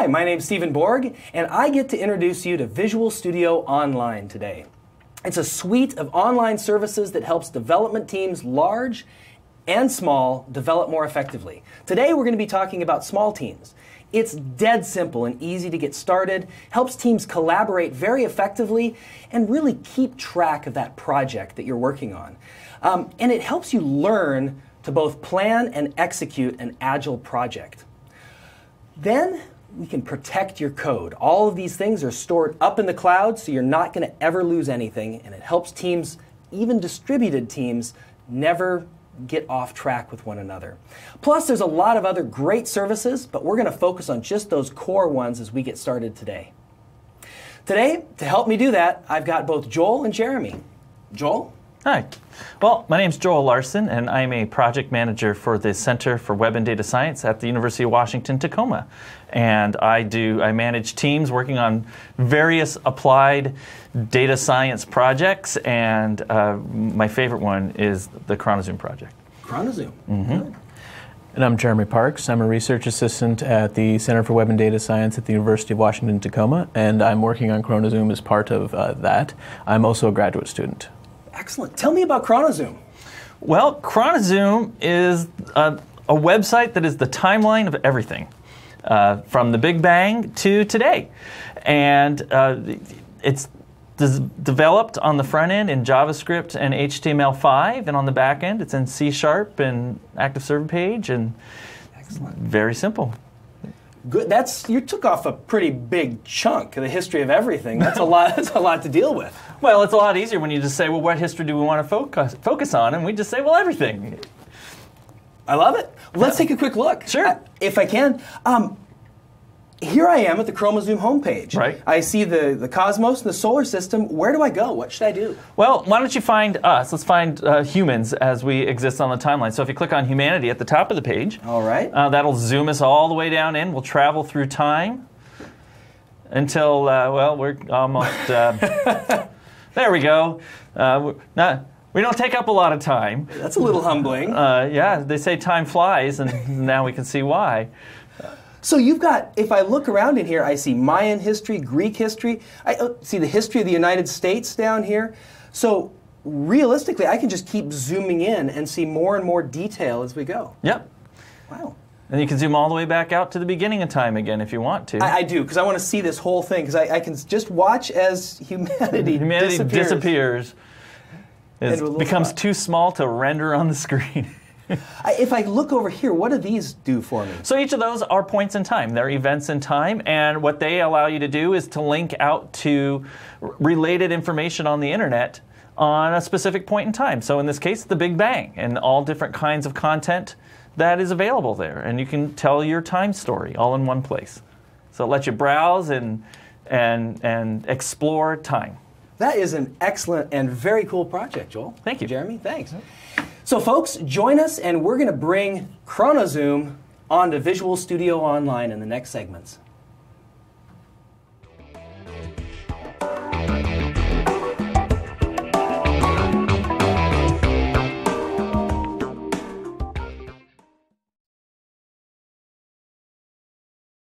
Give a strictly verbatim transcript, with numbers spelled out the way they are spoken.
Hi, my name's Stephen Borg, and I get to introduce you to Visual Studio Online today. It's a suite of online services that helps development teams, large and small, develop more effectively. Today we're going to be talking about small teams. It's dead simple and easy to get started, helps teams collaborate very effectively, and really keep track of that project that you're working on. Um, and it helps you learn to both plan and execute an agile project. Then we can protect your code. All of these things are stored up in the cloud, so you're not going to ever lose anything, and it helps teams, even distributed teams, never get off track with one another. Plus, there's a lot of other great services, but we're going to focus on just those core ones as we get started today. Today, to help me do that, I've got both Joel and Jeremy. Joel? Hi. Well, my name's Joel Larson, and I'm a project manager for the Center for Web and Data Science at the University of Washington, Tacoma. And I do I manage teams working on various applied data science projects, and uh, my favorite one is the ChronoZoom project. ChronoZoom. Mm-hmm. Good. And I'm Jeremy Parks. I'm a research assistant at the Center for Web and Data Science at the University of Washington, Tacoma, and I'm working on ChronoZoom as part of uh, that. I'm also a graduate student. Excellent. Tell me about ChronoZoom. Well, ChronoZoom is a, a website that is the timeline of everything, uh, from the Big Bang to today. And uh, it's des developed on the front end in JavaScript and H T M L five, and on the back end it's in C Sharp and Active Server Page, and Excellent. Very simple. Good. That's you took off a pretty big chunk of the history of everything. That's a lot. That's a lot to deal with. Well, it's a lot easier when you just say, well, what history do we want to focus focus on? And we just say, well, everything. I love it. Let's take a quick look. Sure. Uh, if I can. Um, here I am at the ChronoZoom homepage. Right. I see the, the cosmos and the solar system. Where do I go? What should I do? Well, why don't you find us? Let's find uh, humans as we exist on the timeline. So if you click on humanity at the top of the page, All right. uh, that'll zoom us all the way down in. We'll travel through time until, uh, well, we're almost, uh, there we go. Uh, we're not, we don't take up a lot of time. That's a little humbling. Uh, yeah, they say time flies, and now we can see why. So you've got, if I look around in here, I see Mayan history, Greek history. I uh, see the history of the United States down here. So realistically, I can just keep zooming in and see more and more detail as we go. Yep. Wow. And you can zoom all the way back out to the beginning of time again if you want to. I, I do, because I want to see this whole thing, because I, I can just watch as humanity, Humanity disappears. disappears. Into a little It becomes spot. too small to render on the screen. I, if I look over here, what do these do for me? So each of those are points in time. They're events in time, and what they allow you to do is to link out to related information on the internet on a specific point in time. So in this case, the Big Bang, and all different kinds of content that is available there. And you can tell your time story all in one place. So it lets you browse and, and, and explore time. That is an excellent and very cool project, Joel. Thank you. Jeremy, thanks. So folks, join us, and we're going to bring ChronoZoom onto Visual Studio Online in the next segments.